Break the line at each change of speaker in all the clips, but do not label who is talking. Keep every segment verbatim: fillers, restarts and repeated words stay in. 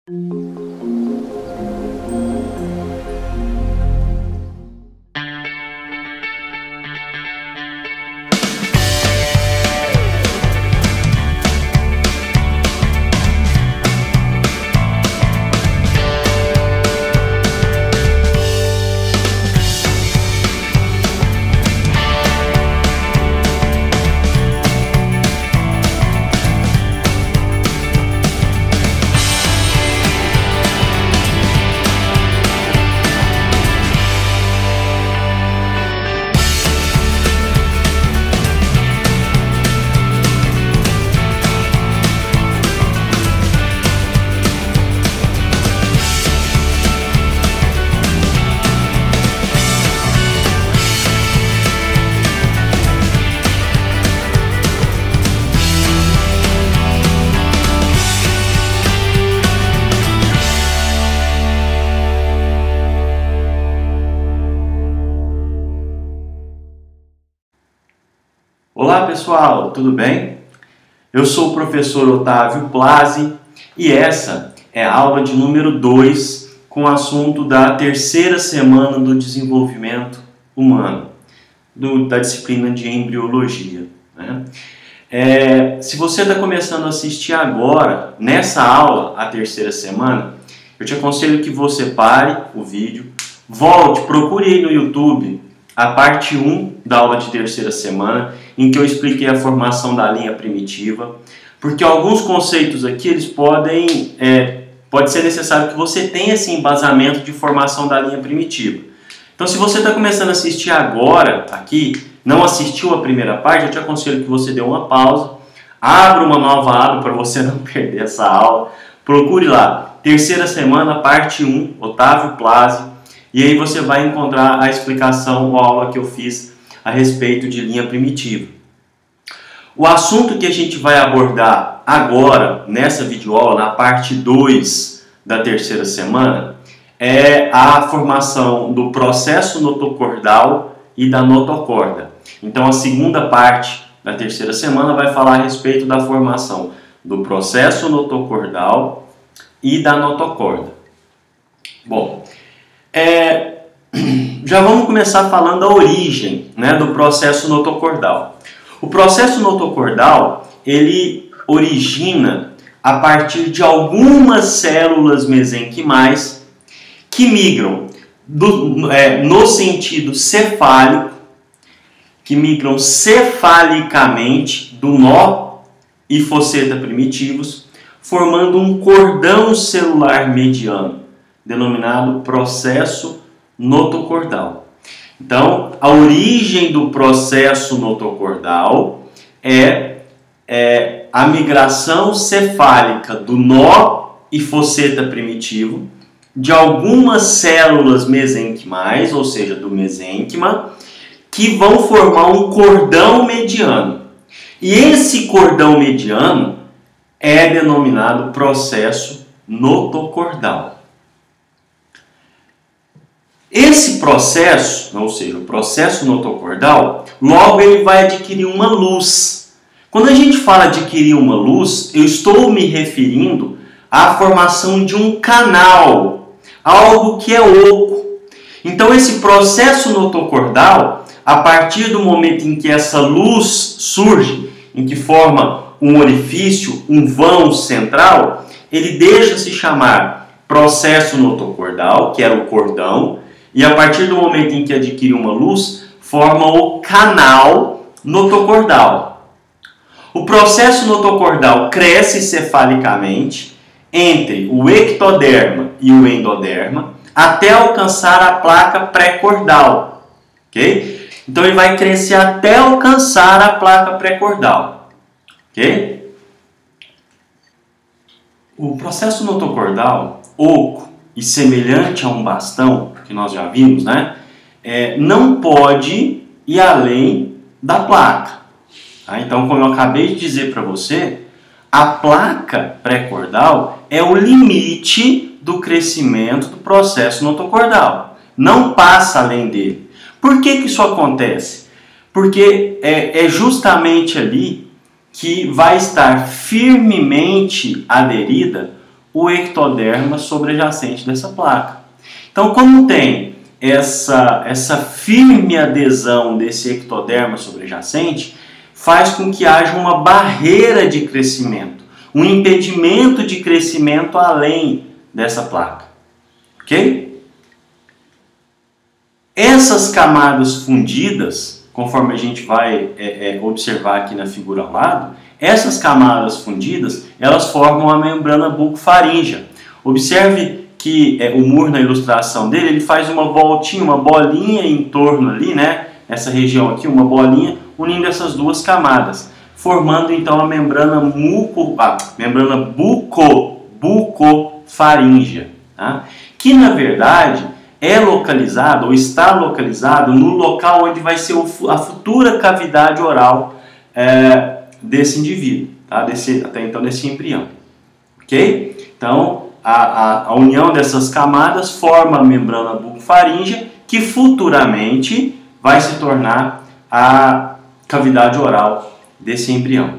Olá pessoal, tudo bem? Eu sou o professor Otávio Plazzi e essa é a aula de número dois com o assunto da terceira semana do desenvolvimento humano, do, da disciplina de embriologia. Né? É, se você está começando a assistir agora, nessa aula, a terceira semana, eu te aconselho que você pare o vídeo, volte, procure aí no YouTube a parte um da aula de terceira semana, em que eu expliquei a formação da linha primitiva, porque alguns conceitos aqui eles podem, é, pode ser necessário que você tenha esse embasamento de formação da linha primitiva. Então, se você está começando a assistir agora, aqui, não assistiu a primeira parte, eu te aconselho que você dê uma pausa, abra uma nova aba para você não perder essa aula, procure lá, terceira semana, parte um, Otávio Plazzi, e aí você vai encontrar a explicação ou a aula que eu fiz a respeito de linha primitiva. O assunto que a gente vai abordar agora, nessa videoaula, na parte dois da terceira semana, é a formação do processo notocordal e da notocorda. Então, a segunda parte da terceira semana vai falar a respeito da formação do processo notocordal e da notocorda. Bom, é... já vamos começar falando da origem, né, do processo notocordal. O processo notocordal, ele origina a partir de algumas células mesenquimais que migram do, é, no sentido cefálico, que migram cefalicamente do nó e fosseta primitivos, formando um cordão celular mediano, denominado processo notocordal. Então, a origem do processo notocordal é, é a migração cefálica do nó e fosseta primitivo de algumas células mesenquimais, ou seja, do mesênquima, que vão formar um cordão mediano. E esse cordão mediano é denominado processo notocordal. Esse processo, ou seja, o processo notocordal, logo ele vai adquirir uma luz. Quando a gente fala adquirir uma luz, eu estou me referindo à formação de um canal, algo que é oco. Então esse processo notocordal, a partir do momento em que essa luz surge, em que forma um orifício, um vão central, ele deixa se chamar processo notocordal, que era o cordão, e a partir do momento em que adquire uma luz, forma o canal notocordal. O processo notocordal cresce cefalicamente entre o ectoderma e o endoderma até alcançar a placa pré-cordal. Okay? Então ele vai crescer até alcançar a placa pré-cordal. Okay? O processo notocordal, oco e semelhante a um bastão, que nós já vimos, né? É, não pode ir além da placa. Tá? Então, como eu acabei de dizer para você, a placa pré-cordal é o limite do crescimento do processo notocordal. Não passa além dele. Por que que isso acontece? Porque é, é justamente ali que vai estar firmemente aderida o ectoderma sobrejacente dessa placa. Então, como tem essa, essa firme adesão desse ectoderma sobrejacente, faz com que haja uma barreira de crescimento, um impedimento de crescimento além dessa placa. Ok? Essas camadas fundidas, conforme a gente vai é, é, observar aqui na figura ao lado, essas camadas fundidas, elas formam a membrana bucofaríngea. Observe que é, o Moore, na ilustração dele, ele faz uma voltinha, uma bolinha em torno ali, né? Essa região aqui, uma bolinha, unindo essas duas camadas, formando então a membrana, muco, ah, membrana buco, bucofaríngea, tá? Que na verdade é localizado ou está localizado no local onde vai ser o, a futura cavidade oral é, desse indivíduo, tá? Desse, até então desse embrião, ok? Então a, a, a união dessas camadas forma a membrana bucofaríngea, que futuramente vai se tornar a cavidade oral desse embrião.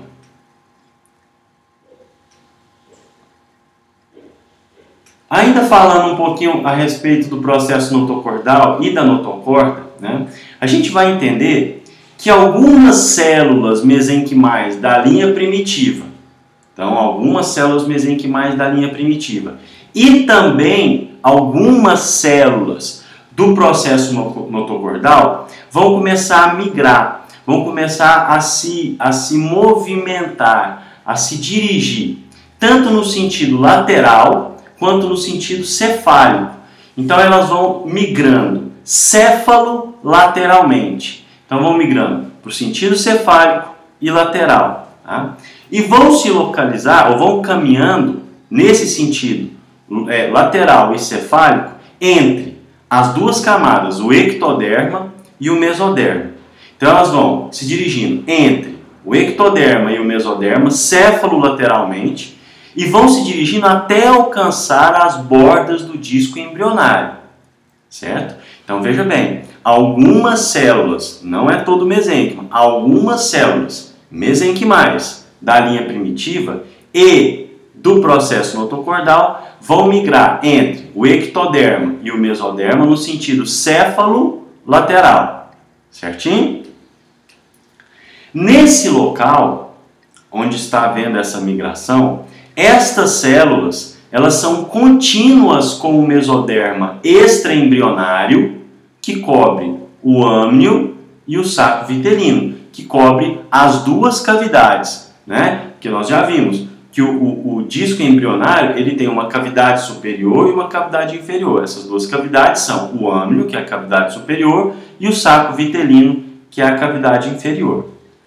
Ainda falando um pouquinho a respeito do processo notocordal e da notocorda, né, a gente vai entender que algumas células mesenquimais da linha primitiva, então algumas células mesenquimais da linha primitiva, e também algumas células do processo notocordal vão começar a migrar, vão começar a se, a se movimentar, a se dirigir, tanto no sentido lateral quanto no sentido cefálico. Então elas vão migrando céfalo-lateralmente. Então vão migrando para o sentido cefálico e lateral. Tá? E vão se localizar, ou vão caminhando nesse sentido é, lateral e cefálico entre as duas camadas, o ectoderma e o mesoderma. Então elas vão se dirigindo entre o ectoderma e o mesoderma, céfalo-lateralmente, e vão se dirigindo até alcançar as bordas do disco embrionário, certo? Então veja bem, algumas células, não é todo mesênquima, algumas células mesenquimais da linha primitiva e do processo notocordal vão migrar entre o ectoderma e o mesoderma no sentido céfalo-lateral, certinho? Nesse local, onde está havendo essa migração, estas células, elas são contínuas com o mesoderma extraembrionário, que cobre o âmnio, e o saco vitelino, que cobre as duas cavidades, né? Que nós já vimos que o, o, o disco embrionário ele tem uma cavidade superior e uma cavidade inferior. Essas duas cavidades são o âmnio, que é a cavidade superior, e o saco vitelino, que é a cavidade inferior.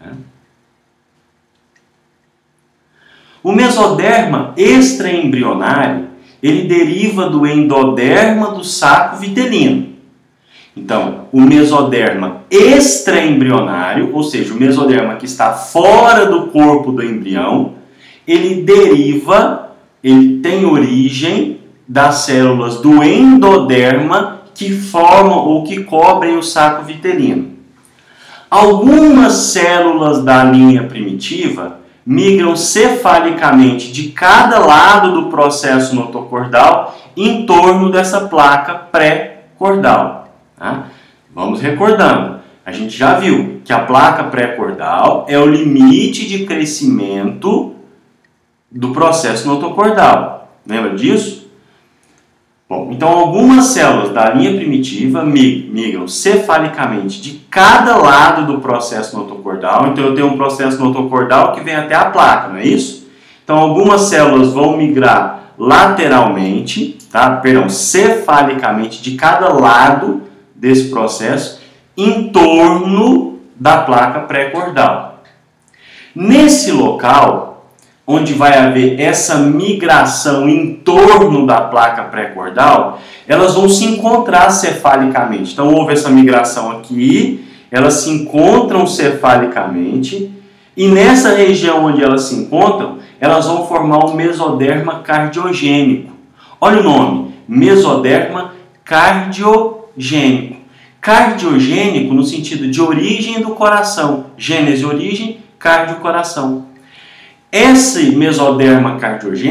O mesoderma extraembrionário, ele deriva do endoderma do saco vitelino. Então, o mesoderma extraembrionário, ou seja, o mesoderma que está fora do corpo do embrião, ele deriva, ele tem origem das células do endoderma que formam ou que cobrem o saco vitelino. Algumas células da linha primitiva migram cefalicamente de cada lado do processo notocordal em torno dessa placa pré-cordal. Tá? Vamos recordando. A gente já viu que a placa pré-cordal é o limite de crescimento do processo notocordal. Lembra disso? Bom, então algumas células da linha primitiva migram cefalicamente de cada lado do processo notocordal. Então eu tenho um processo notocordal que vem até a placa, não é isso? Então algumas células vão migrar lateralmente, tá? Perdão, cefalicamente de cada lado desse processo em torno da placa pré-cordal. Nesse local, onde vai haver essa migração em torno da placa pré-cordal, elas vão se encontrar cefalicamente. Então houve essa migração aqui, elas se encontram cefalicamente, e nessa região onde elas se encontram, elas vão formar um mesoderma cardiogênico. Olha o nome, mesoderma cardiogênico. Cardiogênico no sentido de origem do coração, gênese, origem, cardio, coração. Esse mesoderma cardiogênico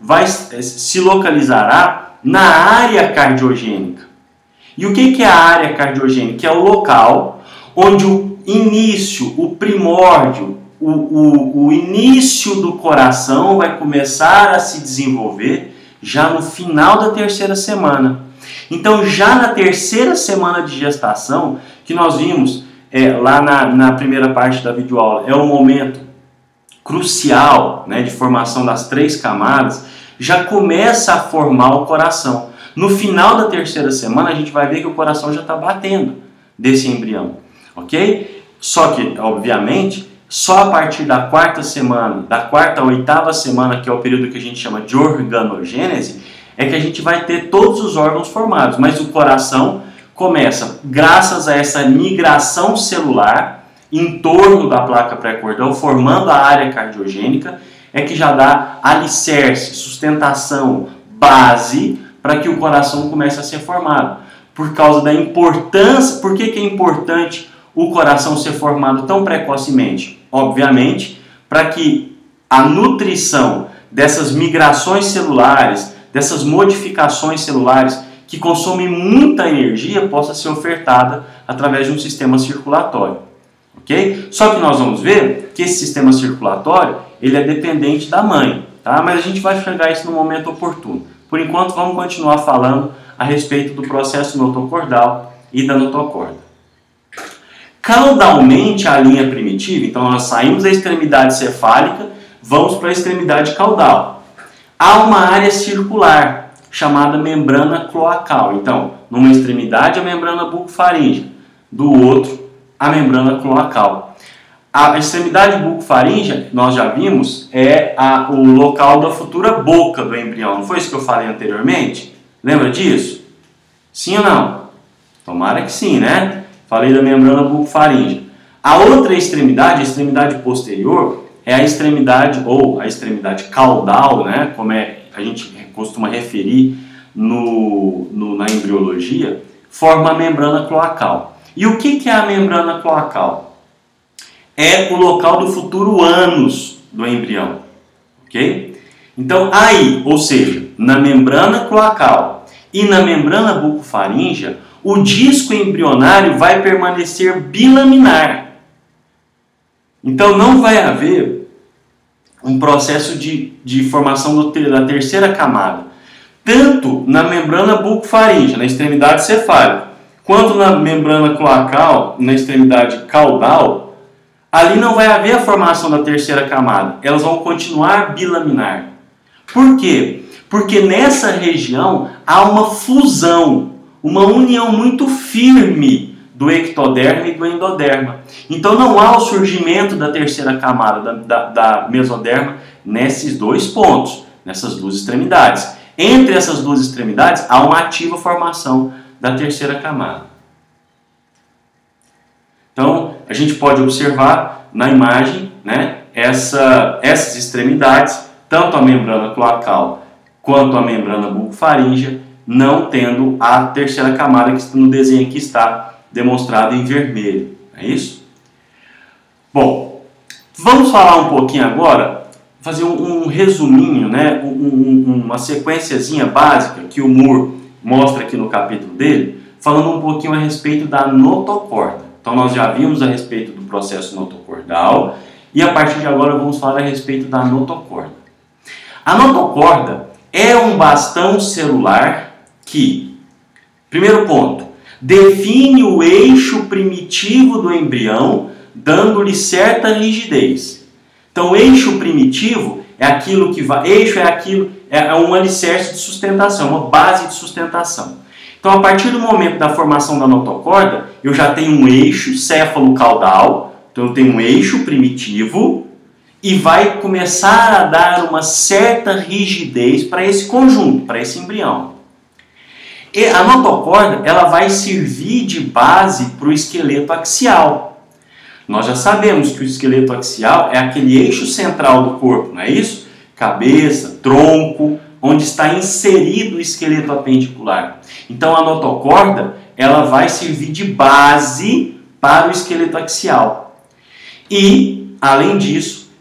vai, se localizará na área cardiogênica. E o que é a área cardiogênica? É o local onde o início, o primórdio, o, o, o início do coração vai começar a se desenvolver já no final da terceira semana. Então, já na terceira semana de gestação, que nós vimos é, lá na, na primeira parte da videoaula, é o momento crucial, né, de formação das três camadas, já começa a formar o coração. No final da terceira semana, a gente vai ver que o coração já está batendo desse embrião, ok? Só que, obviamente, só a partir da quarta semana, da quarta à oitava semana, que é o período que a gente chama de organogênese, é que a gente vai ter todos os órgãos formados. Mas o coração começa, graças a essa migração celular em torno da placa pré-cordal, formando a área cardiogênica, é que já dá alicerce, sustentação, base, para que o coração comece a ser formado. Por causa da importância, por que que é importante o coração ser formado tão precocemente? Obviamente, para que a nutrição dessas migrações celulares, dessas modificações celulares que consomem muita energia, possa ser ofertada através de um sistema circulatório. Ok? Só que nós vamos ver que esse sistema circulatório ele é dependente da mãe, tá? Mas a gente vai chegar isso no momento oportuno. Por enquanto, vamos continuar falando a respeito do processo notocordal e da notocorda. Caudalmente, a linha primitiva, então nós saímos da extremidade cefálica, vamos para a extremidade caudal. Há uma área circular, chamada membrana cloacal. Então, numa extremidade, a membrana bucofaríngea, do outro, a membrana cloacal. A extremidade bucofaríngea, nós já vimos, é a, o local da futura boca do embrião. Não foi isso que eu falei anteriormente? Lembra disso? Sim ou não? Tomara que sim, né? Falei da membrana bucofaríngea. A outra extremidade, a extremidade posterior, é a extremidade, ou a extremidade caudal, né? Como é, a gente costuma referir no, no, na embriologia, forma a membrana cloacal. E o que, que é a membrana cloacal? É o local do futuro ânus do embrião, ok? Então, aí, ou seja, na membrana cloacal e na membrana bucofaríngea, o disco embrionário vai permanecer bilaminar. Então, não vai haver um processo de, de formação do, da terceira camada, tanto na membrana bucofaríngea, na extremidade cefálica, quanto na membrana cloacal, na extremidade caudal. Ali não vai haver a formação da terceira camada, elas vão continuar bilaminar. Por quê? Porque nessa região há uma fusão, uma união muito firme do ectoderma e do endoderma. Então não há o surgimento da terceira camada, da, da, da mesoderma, nesses dois pontos, nessas duas extremidades. Entre essas duas extremidades há uma ativa formação da terceira camada. Então, a gente pode observar na imagem, né, essa, essas extremidades, tanto a membrana cloacal quanto a membrana bucofaríngea, não tendo a terceira camada que no desenho aqui está demonstrado em vermelho. É isso? Bom, vamos falar um pouquinho agora, fazer um, um resuminho, né, um, um, uma sequenciazinha básica que o Moore mostra aqui no capítulo dele, falando um pouquinho a respeito da notocorda. Então, nós já vimos a respeito do processo notocordal e a partir de agora vamos falar a respeito da notocorda. A notocorda é um bastão celular que, primeiro ponto, define o eixo primitivo do embrião, dando-lhe certa rigidez. Então, o eixo primitivo é aquilo que vai, eixo é aquilo, é um alicerce de sustentação, uma base de sustentação. Então, a partir do momento da formação da notocorda, eu já tenho um eixo céfalo-caudal, então eu tenho um eixo primitivo e vai começar a dar uma certa rigidez para esse conjunto, para esse embrião. E a notocorda, ela vai servir de base para o esqueleto axial. Nós já sabemos que o esqueleto axial é aquele eixo central do corpo, não é isso? Cabeça, tronco, onde está inserido o esqueleto apendicular. Então a notocorda, ela vai servir de base para o esqueleto axial. E, além disso,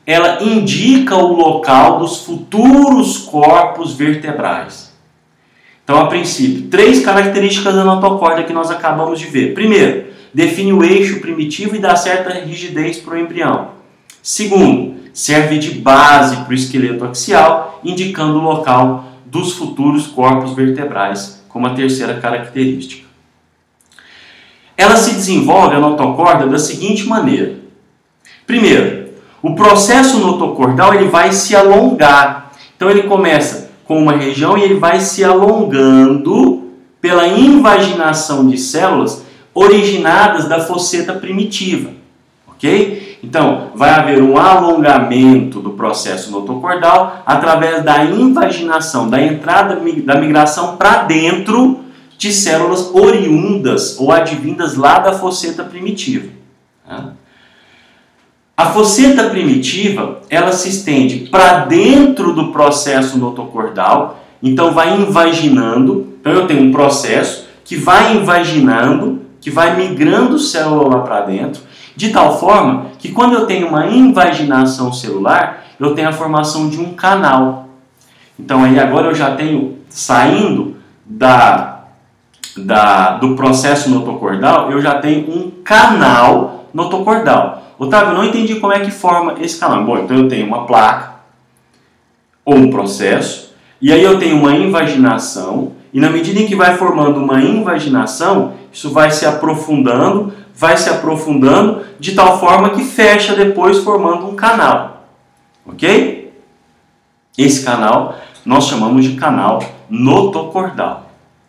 ela indica o local dos futuros corpos vertebrais. Então, a princípio, três características da notocorda que nós acabamos de ver. Primeiro, define o eixo primitivo e dá certa rigidez para o embrião. Segundo, serve de base para o esqueleto axial, indicando o local dos futuros corpos vertebrais, como a terceira característica. Ela se desenvolve, a notocorda, da seguinte maneira. Primeiro, o processo notocordal ele vai se alongar. Então ele começa com uma região e ele vai se alongando pela invaginação de células originadas da fosseta primitiva. Ok? Então, vai haver um alongamento do processo notocordal através da invaginação, da entrada da migração para dentro de células oriundas ou advindas lá da fosseta primitiva. A fosseta primitiva, ela se estende para dentro do processo notocordal, então vai invaginando. Então eu tenho um processo que vai invaginando, que vai migrando célula lá para dentro, de tal forma que quando eu tenho uma invaginação celular, eu tenho a formação de um canal. Então aí agora eu já tenho, saindo da, da, do processo notocordal, eu já tenho um canal notocordal. Otávio, não entendi como é que forma esse canal. Bom, então eu tenho uma placa, ou um processo, e aí eu tenho uma invaginação, e na medida em que vai formando uma invaginação, isso vai se aprofundando, vai se aprofundando, de tal forma que fecha depois formando um canal. Ok? Esse canal nós chamamos de canal notocordal.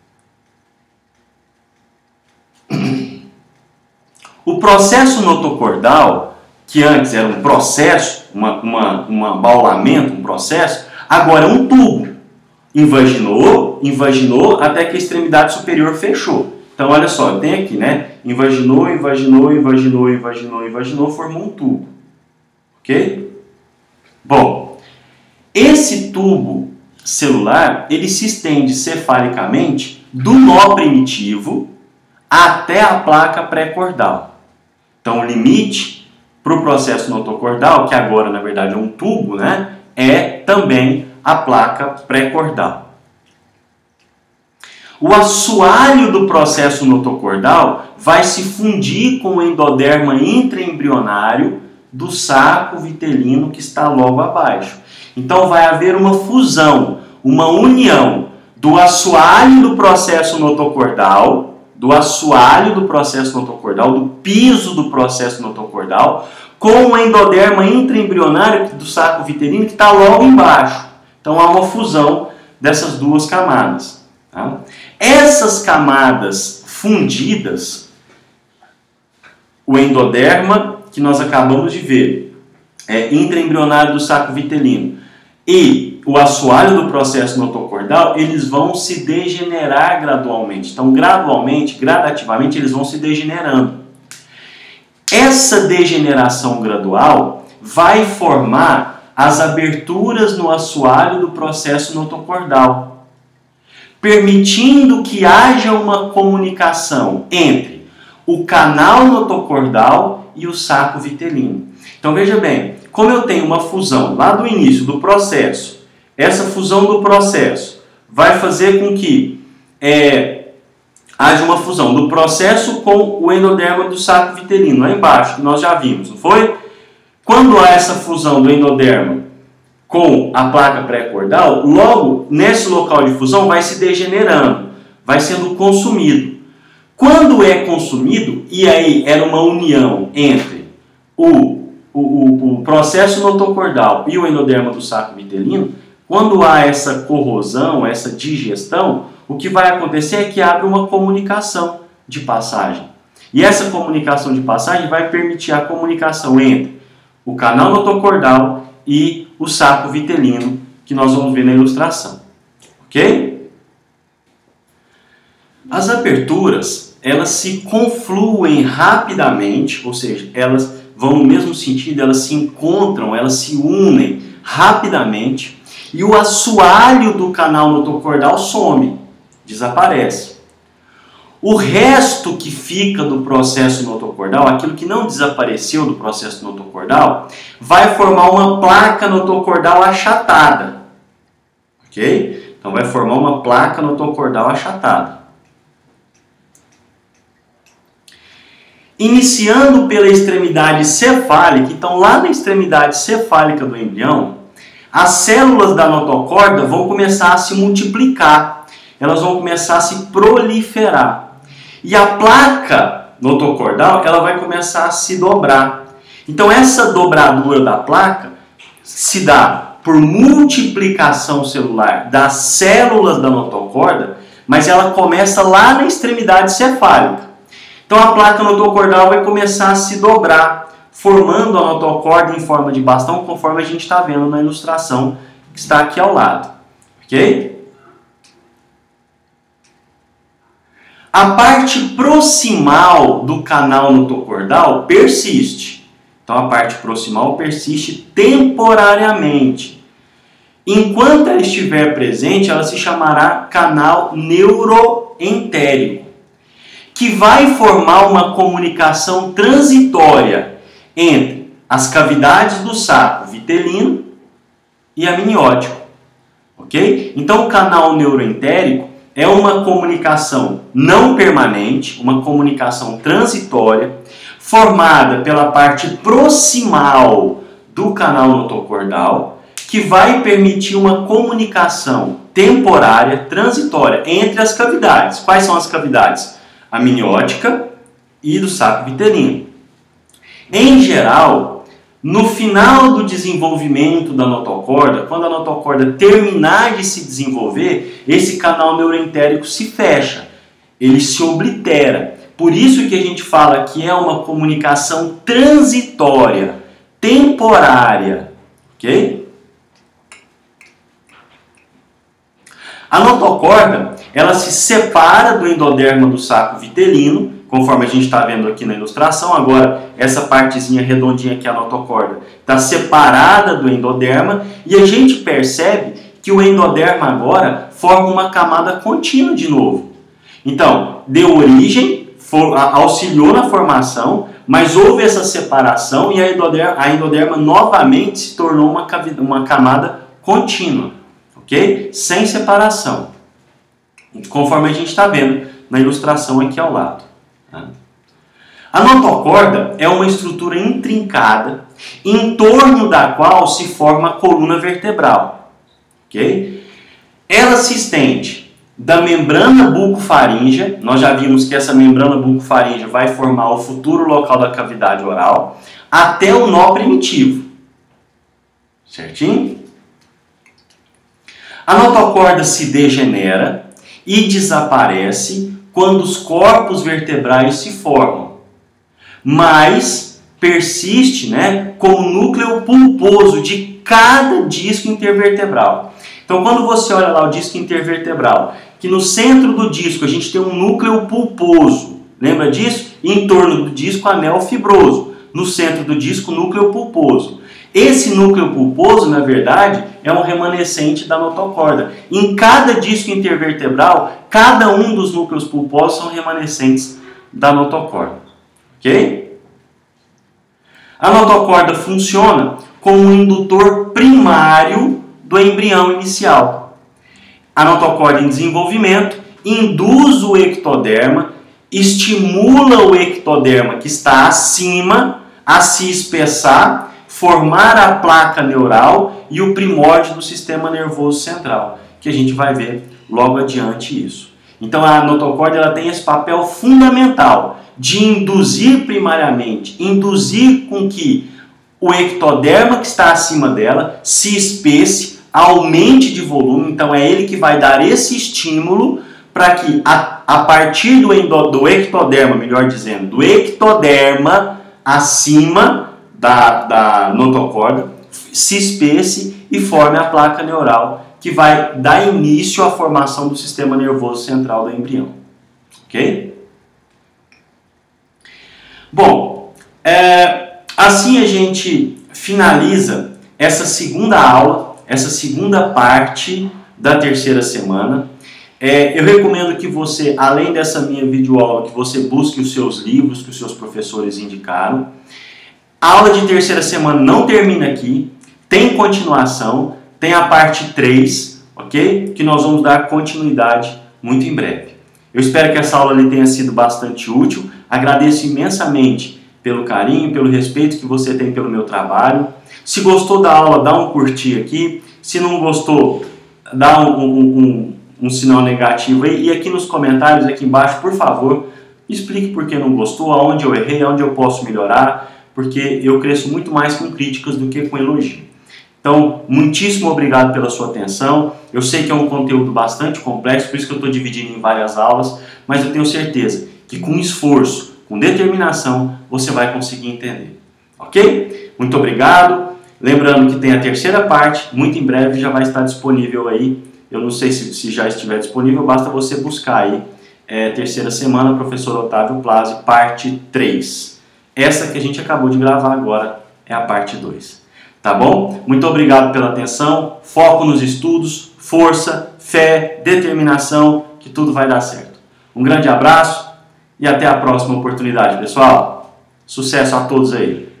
O processo notocordal, que antes era um processo, uma, uma, um abaulamento, um processo, agora é um tubo. Invaginou, invaginou, até que a extremidade superior fechou. Então, olha só, tem aqui, né? Invaginou, invaginou, invaginou, invaginou, invaginou, formou um tubo. Ok? Bom, esse tubo celular, ele se estende cefalicamente do nó primitivo até a placa pré-cordal. Então, o limite para o processo notocordal, que agora, na verdade, é um tubo, né? É também a placa pré-cordal. O assoalho do processo notocordal vai se fundir com o endoderma intraembrionário do saco vitelino que está logo abaixo. Então vai haver uma fusão, uma união do assoalho do processo notocordal, do assoalho do processo notocordal, do piso do processo notocordal, com o endoderma intraembrionário do saco vitelino que está logo embaixo. Então há uma fusão dessas duas camadas. Tá? Essas camadas fundidas, o endoderma, que nós acabamos de ver, é intraembrionário do saco vitelino, e o assoalho do processo notocordal, eles vão se degenerar gradualmente. Então, gradualmente, gradativamente, eles vão se degenerando. Essa degeneração gradual vai formar as aberturas no assoalho do processo notocordal, permitindo que haja uma comunicação entre o canal notocordal e o saco vitelino. Então veja bem, como eu tenho uma fusão lá do início do processo, essa fusão do processo vai fazer com que é, haja uma fusão do processo com o endoderma do saco vitelino, lá embaixo, que nós já vimos, não foi? Quando há essa fusão do endoderma com a placa pré-cordal, logo nesse local de fusão vai se degenerando, vai sendo consumido. Quando é consumido, e aí era uma união entre o, o, o, o processo notocordal e o endoderma do saco vitelino, quando há essa corrosão, essa digestão, o que vai acontecer é que abre uma comunicação de passagem. E essa comunicação de passagem vai permitir a comunicação entre o canal notocordal e o saco vitelino, que nós vamos ver na ilustração. Ok? As aberturas, elas se confluem rapidamente, ou seja, elas vão no mesmo sentido, elas se encontram, elas se unem rapidamente, e o assoalho do canal notocordal some, desaparece. O resto que fica do processo notocordal, aquilo que não desapareceu do processo notocordal, vai formar uma placa notocordal achatada. Ok? Então vai formar uma placa notocordal achatada. Iniciando pela extremidade cefálica, então lá na extremidade cefálica do embrião, as células da notocorda vão começar a se multiplicar, elas vão começar a se proliferar. E a placa notocordal, ela vai começar a se dobrar. Então essa dobradura da placa se dá por multiplicação celular das células da notocorda, mas ela começa lá na extremidade cefálica. Então a placa notocordal vai começar a se dobrar, formando a notocorda em forma de bastão, conforme a gente está vendo na ilustração que está aqui ao lado. Ok? A parte proximal do canal notocordal persiste. Então a parte proximal persiste temporariamente. Enquanto ela estiver presente, ela se chamará canal neuroentérico, que vai formar uma comunicação transitória entre as cavidades do saco vitelino e amniótico. Ok? Então o canal neuroentérico é uma comunicação não permanente, uma comunicação transitória, formada pela parte proximal do canal notocordal, que vai permitir uma comunicação temporária, transitória, entre as cavidades. Quais são as cavidades? A amniótica e do saco vitelino. Em geral, no final do desenvolvimento da notocorda, quando a notocorda terminar de se desenvolver, esse canal neuroentérico se fecha, ele se oblitera. Por isso que a gente fala que é uma comunicação transitória, temporária, ok? A notocorda, ela se separa do endoderma do saco vitelino, conforme a gente está vendo aqui na ilustração. Agora, essa partezinha redondinha aqui, a notocorda, está separada do endoderma e a gente percebe que o endoderma agora forma uma camada contínua de novo. Então, deu origem, for, auxiliou na formação, mas houve essa separação e a endoderma, a endoderma novamente se tornou uma, uma camada contínua, ok? Sem separação, conforme a gente está vendo na ilustração aqui ao lado. A notocorda é uma estrutura intrincada em torno da qual se forma a coluna vertebral. Okay? Ela se estende da membrana bucofaríngea, nós já vimos que essa membrana bucofaríngea vai formar o futuro local da cavidade oral, até o nó primitivo. Certinho? A notocorda se degenera e desaparece quando os corpos vertebrais se formam, mas persiste, né, como núcleo pulposo de cada disco intervertebral. Então, quando você olha lá o disco intervertebral, que no centro do disco a gente tem um núcleo pulposo, lembra disso? Em torno do disco, anel fibroso. No centro do disco, núcleo pulposo. Esse núcleo pulposo, na verdade, é um remanescente da notocorda. Em cada disco intervertebral, cada um dos núcleos pulposos são remanescentes da notocorda. Ok? A notocorda funciona como um indutor primário do embrião inicial. A notocorda em desenvolvimento induz o ectoderma, estimula o ectoderma que está acima a se espessar, formar a placa neural e o primórdio do sistema nervoso central, que a gente vai ver logo adiante isso. Então a notocorda ela tem esse papel fundamental de induzir primariamente, induzir com que o ectoderma que está acima dela se espesse, aumente de volume. Então é ele que vai dar esse estímulo para que a, a partir do, endo, do ectoderma, melhor dizendo, do ectoderma acima da, da notocorda, se espesse e forme a placa neural, que vai dar início à formação do sistema nervoso central do embrião. Ok? Bom, é, assim a gente finaliza essa segunda aula, essa segunda parte da terceira semana. É, eu recomendo que você, além dessa minha videoaula, que você busque os seus livros que os seus professores indicaram. A aula de terceira semana não termina aqui, tem continuação, tem a parte três, ok? Que nós vamos dar continuidade muito em breve. Eu espero que essa aula lhe tenha sido bastante útil, agradeço imensamente pelo carinho, pelo respeito que você tem pelo meu trabalho. Se gostou da aula, dá um curtir aqui, se não gostou, dá um, um, um, um sinal negativo aí, e aqui nos comentários, aqui embaixo, por favor, explique por que não gostou, aonde eu errei, aonde eu posso melhorar, porque eu cresço muito mais com críticas do que com elogio. Então, muitíssimo obrigado pela sua atenção. Eu sei que é um conteúdo bastante complexo, por isso que eu estou dividindo em várias aulas, mas eu tenho certeza que com esforço, com determinação, você vai conseguir entender. Ok? Muito obrigado. Lembrando que tem a terceira parte, muito em breve já vai estar disponível aí. Eu não sei se, se já estiver disponível, basta você buscar aí. É, terceira semana, professor Otávio Plazzi, parte três. Essa que a gente acabou de gravar agora é a parte dois. Tá bom? Muito obrigado pela atenção, foco nos estudos, força, fé, determinação, que tudo vai dar certo. Um grande abraço e até a próxima oportunidade, pessoal. Sucesso a todos aí!